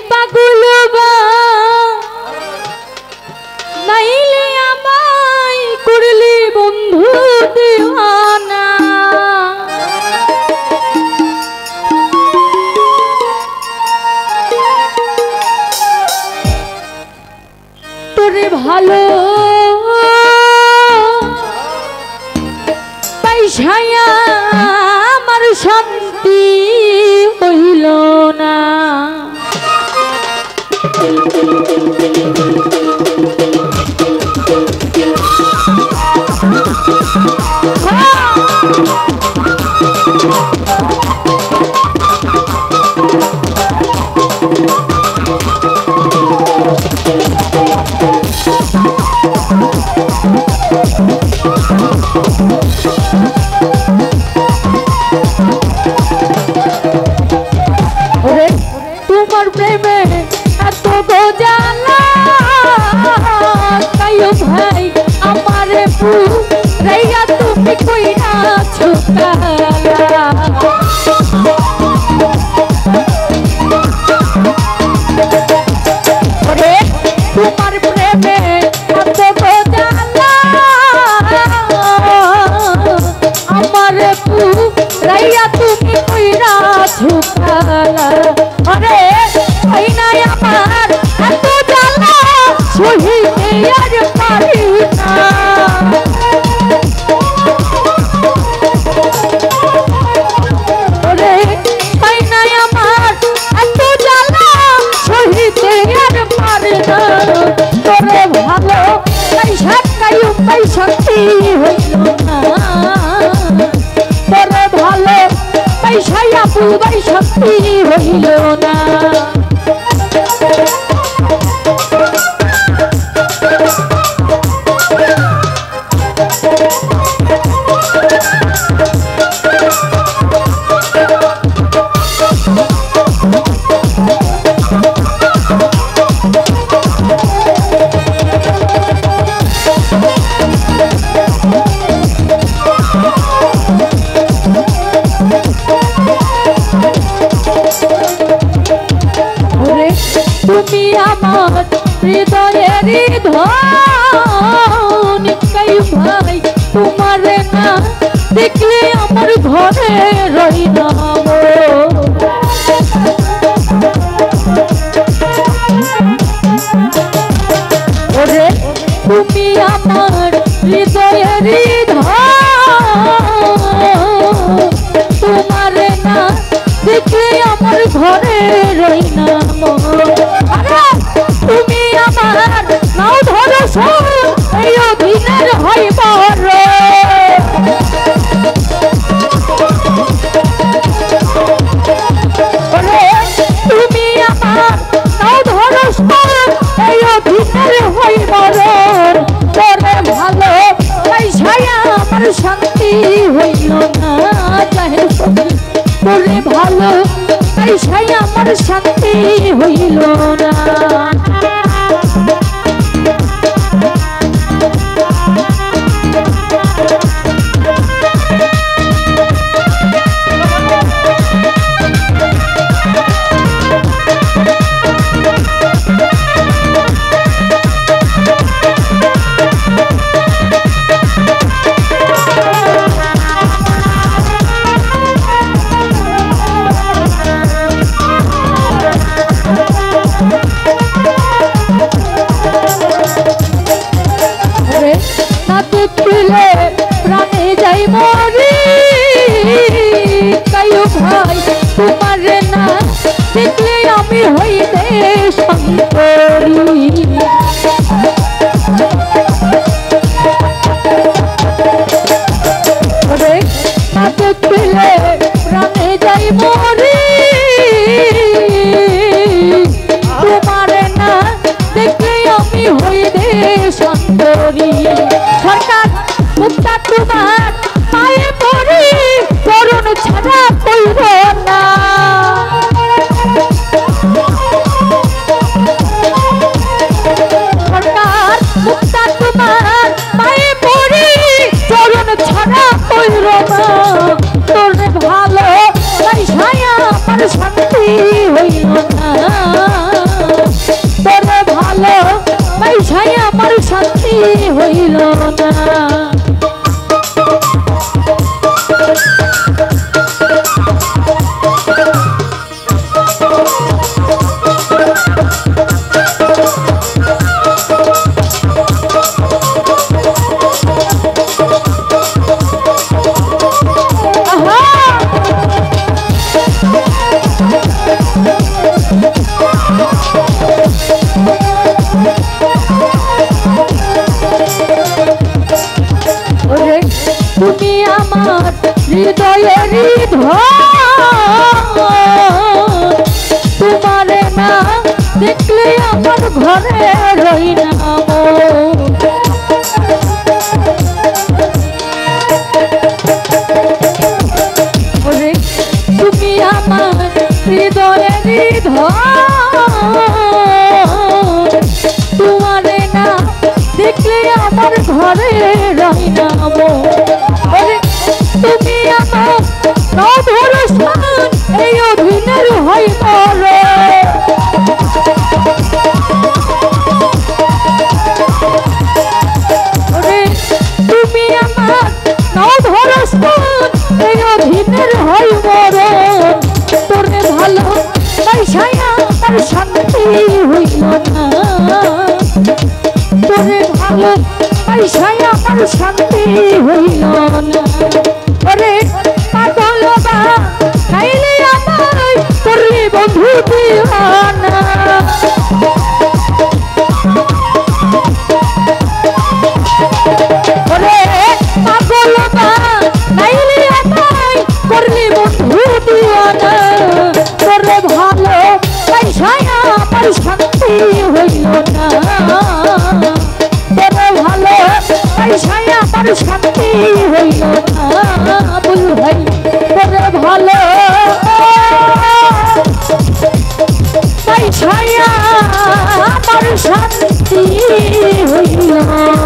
পাগল বা নাইলে আমায় করলি বন্ধু দিওয়ানা তোরে ভালো পয়সায়া আমার শান্তি হইল না তোমার প্রেমে এত বোঝালা কায়ো ভাই আমারে পুরাইয়া তুমি কইরা ছুটালা ওরে তোমার প্রেমে এত বোঝালা আমারে পুরাইয়া তুমি কইরা ছুটালা আরে এই নাই আমার এত জ্বালা সহিতে আর পারি না আরে এই নাই আমার এত জ্বালা সহিতে আর পারি না তোরে ভালো পয়সা কায়ু পয়সা কি হইল না তোরে ভালো পয়সা পুবাই শক্তি হইল না তুমি আমার হৃদয়ের ধন কাই ভাই তোমার না দেখলে আমার ঘরে রই না ওরে তুমি আমার হৃদয়ের ধন তোমার না দেখলে আমার ঘরে রই না তুমি আমার নাও ধরো এই অধীনের হয় বড় তুমি আমার নাও ধরো এই অধীনের হয় বড় তোরে ভালো পয়সায়া আমার শান্তি হইল না চাহে তোরে ভালো পয়সায়া আমার শান্তি হইল না প্রাণে যাই মরি কায়ু ভাই তোমার না দেখলে আমি হইতে শঙ্করী প্রাণে যাই মরি তোমার না দেখলে আমি হইতে শঙ্করী সরকার মুক্তা তোমার পায়ে পড়ি করুণ ছাড়া কইব না সরকার মুক্তা তোমার পায়ে পড়ি করুণ ছাড়া কইব না তোরে ভালো পয়সায়া আমার শান্তি হইল না হৃদয়েরই তোমারে না দেখলে আমার ঘরে রই না তুমি আমার হৃদয়েরই তোমারে না দেখলে আমার ঘরে রই না তুমি আমার নধরস্থান এই অধীনের হই মরে তুমি আমার নধরস্থান এই অধীনের হই মরে তোরে ভালো পয়সায়া তার শান্তি হইল না তোরে ভালো পয়সায়া তার শান্তি হইল না ওরে পাগল বা খাইলে আমায় তোরে বন্ধু দিওয়ানা ওরে পাগল বা খাইলে আমায় তোরে বন্ধু দিওয়ানা তোরে ভালো পয়সায়া আমার শান্তি হইল না তোরে ভালো পয়সায়া আমার শান্তি হইল না বল ভাই তোরে ভালো পয়সায়া আমার শান্তি হইল